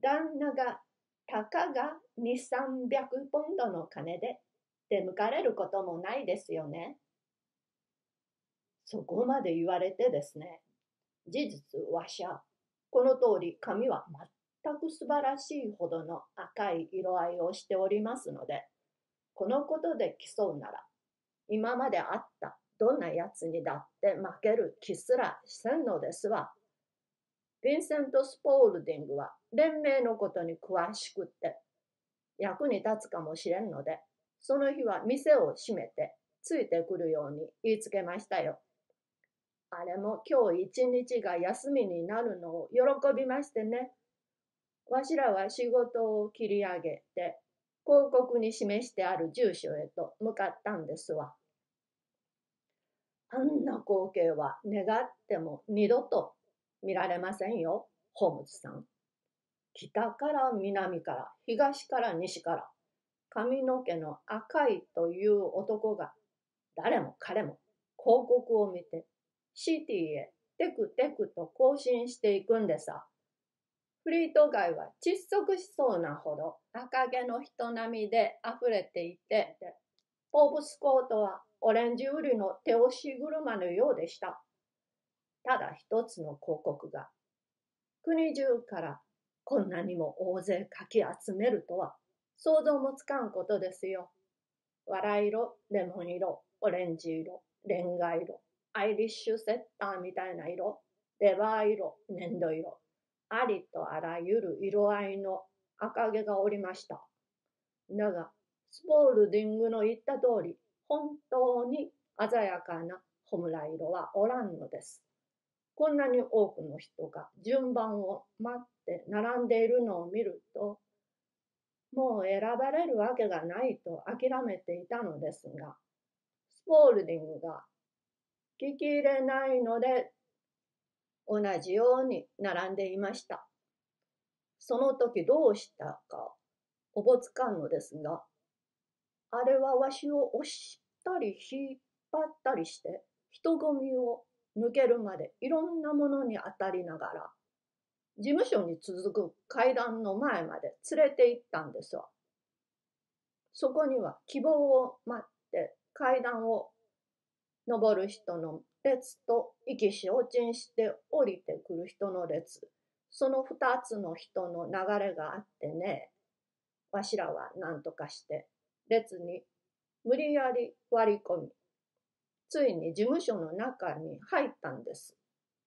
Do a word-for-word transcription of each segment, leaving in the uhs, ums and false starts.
旦那がたかがに、さんびゃくポンドの金で出向かれることもないですよね。そこまで言われてですね、事実わしゃ、この通り髪は全く素晴らしいほどの赤い色合いをしておりますので、このことで競うなら、今まであったどんなやつにだって負ける気すらせんのですわ。ヴィンセント・スポールディングは連盟のことに詳しくって役に立つかもしれんので、その日は店を閉めてついてくるように言いつけましたよ。あれも今日一日が休みになるのを喜びましてね。わしらは仕事を切り上げて広告に示してある住所へと向かったんですわ。あんな光景は願っても二度と見られませんよ、ホームズさん。北から南から東から西から髪の毛の赤いという男が誰も彼も広告を見てシティへテクテクと行進していくんでさ。フリート街は窒息しそうなほど赤毛の人並みで溢れていて、ポーブスコートはオレンジ売りの手押し車のようでした。ただ一つの広告が国中からこんなにも大勢かき集めるとは想像もつかんことですよ。藁色、レモン色、オレンジ色、レンガ色、アイリッシュセッターみたいな色、レバー色、粘土色、ありとあらゆる色合いの赤毛がおりました。だが、スポールディングの言った通り、本当に鮮やかなホムラ色はおらんのです。こんなに多くの人が順番を待って並んでいるのを見ると、もう選ばれるわけがないと諦めていたのですが、スポールディングが聞き入れないので、同じように並んでいました。その時どうしたかおぼつかんのですが、あれはわしを押したり引っ張ったりして、人混みを抜けるまでいろんなものに当たりながら、事務所に続く階段の前まで連れて行ったんですわ。そこには希望を待って階段を登る人の列と意気消沈して降りてくる人の列、その二つの人の流れがあってね、わしらは何とかして列に無理やり割り込み、ついに事務所の中に入ったんです。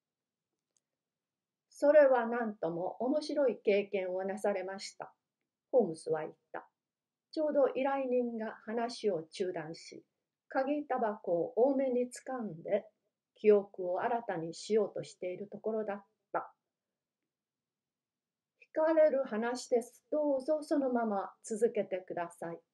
それは何とも面白い経験をなされました。ホームズは言った。ちょうど依頼人が話を中断し、鍵タバコを多めに掴んで記憶を新たにしようとしているところだった。聞かれる話です。どうぞそのまま続けてください。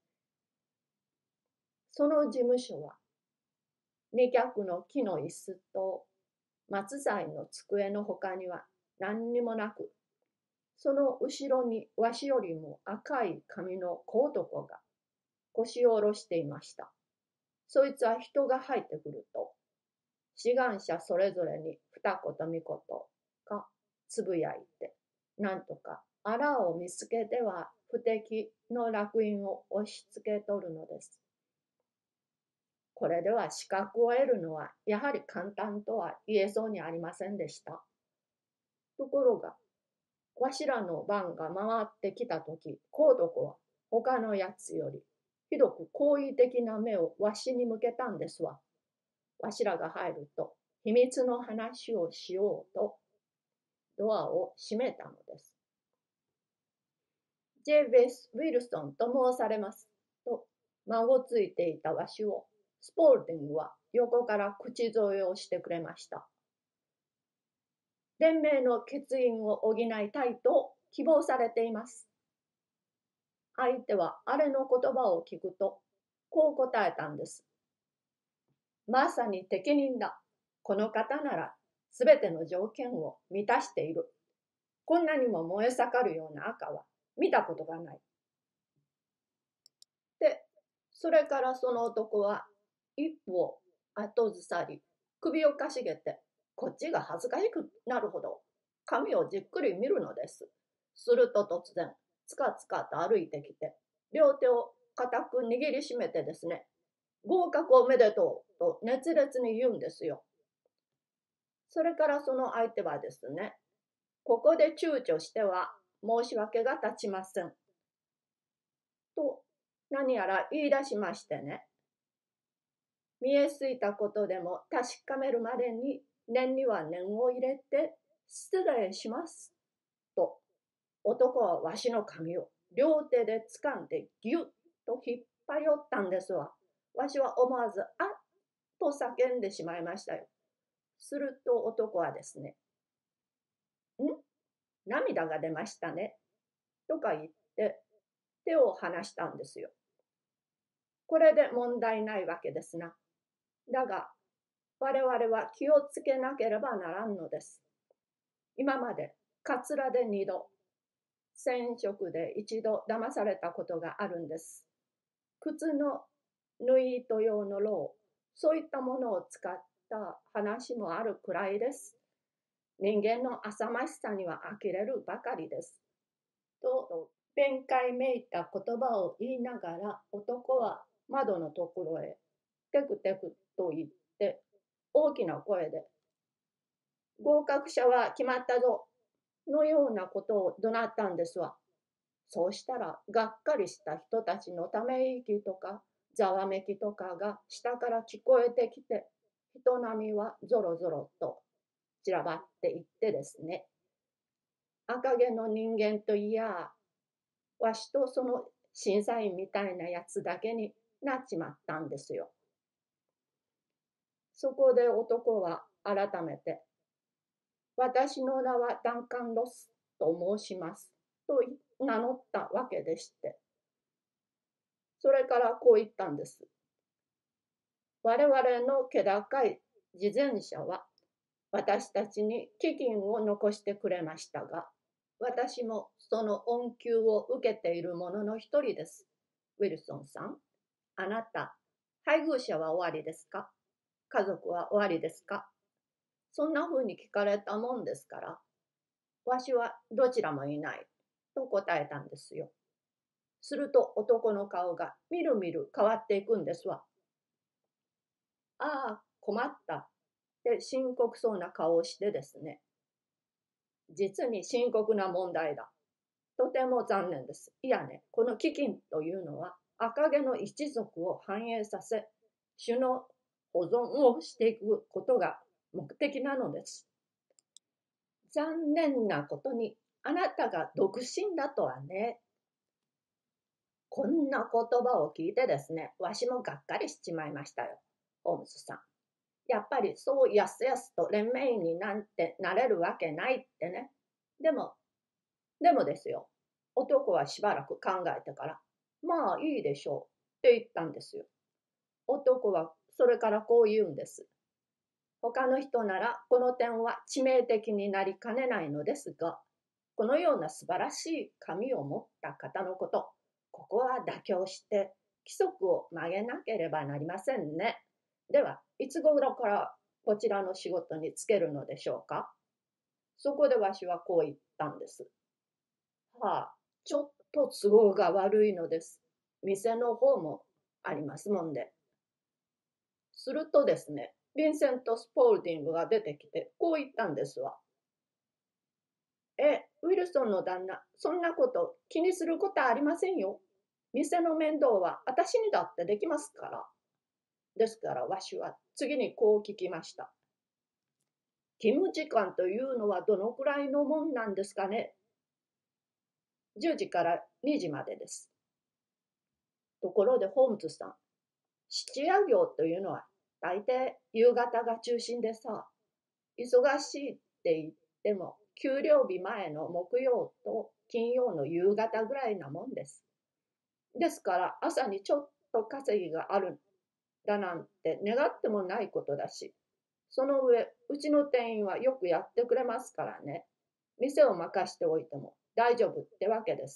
その事務所は二脚の木の椅子と松材の机のほかには何にもなく、その後ろにわしよりも赤い髪の小男が腰を下ろしていました。そいつは人が入ってくると、志願者それぞれに二言三言かつぶやいて、なんとかあらを見つけては不敵の烙印を押し付けとるのです。これでは資格を得るのはやはり簡単とは言えそうにありませんでした。ところが、わしらの番が回ってきたとき、小男は他のやつよりひどく好意的な目をわしに向けたんですわ。わしらが入ると秘密の話をしようとドアを閉めたのです。ジェイ・ベス・ウィルソンと申されますと孫ついていたわしをスポールディングは横から口添えをしてくれました。連盟の欠員を補いたいと希望されています。相手はあれの言葉を聞くとこう答えたんです。まさに適任だ。この方ならすべての条件を満たしている。こんなにも燃え盛るような赤は見たことがない。で、それからその男は一歩後ずさり、首をかしげて、こっちが恥ずかしくなるほど髪をじっくり見るのです。 すると突然、つかつかと歩いてきて、両手を固く握りしめてですね、合格おめでとうと熱烈に言うんですよ。それからその相手はですね、ここで躊躇しては申し訳が立ちません。と何やら言い出しましてね、見えすいたことでも確かめるまでに念には念を入れて失礼しますと、男はわしの髪を両手で掴んでぎゅっと引っ張り寄ったんですわ。わしは思わずあっと叫んでしまいましたよ。すると男はですね、ん涙が出ましたねとか言って手を離したんですよ。これで問題ないわけですな。だが我々は気をつけなければならんのです。今までカツラで二度、染色で一度騙されたことがあるんです。靴の縫い糸用のロー、そういったものを使った話もあるくらいです。人間の浅ましさには呆れるばかりです。と、弁解めいた言葉を言いながら、男は窓のところへテクテクと言って、大きな声で、合格者は決まったぞのようなことを怒鳴ったんですわ。そうしたら、がっかりした人たちのため息とか、ざわめきとかが下から聞こえてきて、人波はぞろぞろと散らばっていってですね、赤毛の人間といや、わしとその審査員みたいなやつだけになっちまったんですよ。そこで男は改めて、私の名はダンカン・ロスと申しますと名乗ったわけでして、それからこう言ったんです。我々の気高い慈善者は私たちに基金を残してくれましたが、私もその恩給を受けている者の一人です。ウィルソンさん、あなた、配偶者はおありですか？家族はおありですか？そんな風に聞かれたもんですから、わしはどちらもいないと答えたんですよ。すると男の顔がみるみる変わっていくんですわ。ああ、困ったって深刻そうな顔をしてですね、実に深刻な問題だ。とても残念です。いやね、この基金というのは赤毛の一族を繁栄させ、種の保存をしていくことが目的なのです。残念なことに、あなたが独身だとはね。こんな言葉を聞いてですね、わしもがっかりしちまいましたよ、ホームズさん。やっぱりそうやすやすと連盟員になんてなれるわけないってね。でも、でもですよ、男はしばらく考えてから、まあいいでしょうって言ったんですよ。男はそれからこう言うんです。他の人ならこの点は致命的になりかねないのですが、このような素晴らしい髪を持った方のこと、ここは妥協して規則を曲げなければなりませんね。では、いつ頃からこちらの仕事に就けるのでしょうか？そこでわしはこう言ったんです。はあ、ちょっと都合が悪いのです。店の方もありますもんで。するとですね、ヴィンセント・スポールディングが出てきて、こう言ったんですわ。え、ウィルソンの旦那、そんなこと気にすることはありませんよ。店の面倒は私にだってできますから。ですからわしは次にこう聞きました。勤務時間というのはどのくらいのもんなんですかね？じゅうじからにじまでです。ところでホームズさん、質屋業というのは大抵夕方が中心でさ、忙しいって言っても給料日前の木曜と金曜の夕方ぐらいなもんです。ですから朝にちょっと稼ぎがあるんだなんて願ってもないことだし、その上うちの店員はよくやってくれますからね、店を任しておいても大丈夫ってわけです。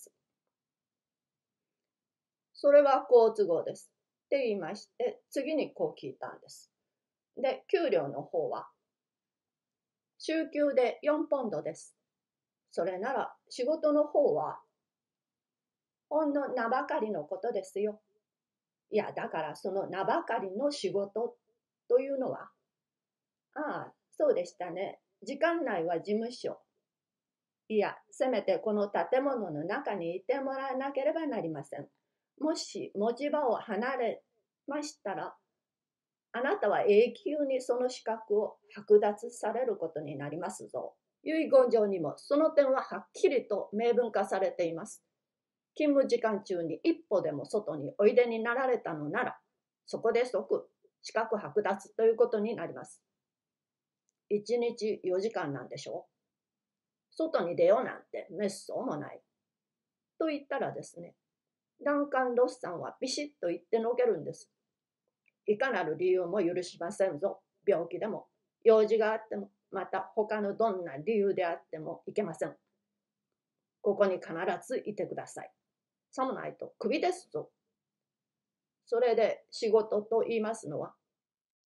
それは好都合ですって言いまして、次にこう聞いたんです。で、給料の方は週給でよんポンドです。 それなら仕事の方はほんの名ばかりのことですよ。いや、だからその名ばかりの仕事というのは、ああ、そうでしたね。時間内は事務所。いや、せめてこの建物の中にいてもらわなければなりません。もし持ち場を離れましたら、あなたは永久にその資格を剥奪されることになりますぞ。遺言状にもその点ははっきりと明文化されています。勤務時間中に一歩でも外においでになられたのなら、そこで即資格剥奪ということになります。いちにちよじかんなんでしょう。外に出ようなんてめっそうもない。と言ったらですね、ダンカン・ロスさんはビシッと言ってのけるんです。いかなる理由も許しませんぞ。病気でも、用事があっても、また他のどんな理由であってもいけません。ここに必ずいてください。さもないとクビですぞ。それで仕事と言いますのは、